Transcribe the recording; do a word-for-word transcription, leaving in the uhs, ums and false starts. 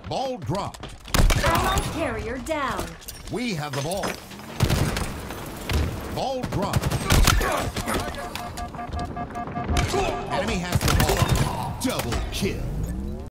Ball dropped. Allied carrier down. We have the ball. Ball dropped. Enemy has the ball. Double kill.